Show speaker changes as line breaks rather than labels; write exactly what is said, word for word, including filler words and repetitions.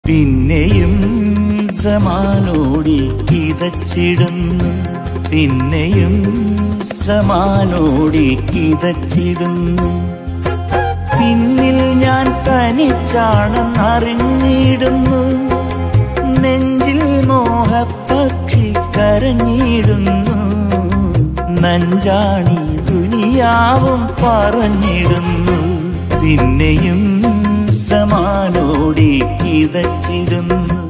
പിന്നെയും സമാനോടി കിതച്ചിടുന്നു, പിന്നെയും സമാനോടി കിതച്ചിടുന്നു. പിന്നിൽ ഞാൻ തനിച്ചാണെന്നറിഞ്ഞിടുന്നു, നെഞ്ചിൽ മോഹപ്പക്ഷി കരഞ്ഞിടുന്നു. നഞ്ചാണി ദുനിയാവും പറഞ്ഞിടുന്നു, പിന്നെയും സമാനോടി കിതച്ചിടുന്നു.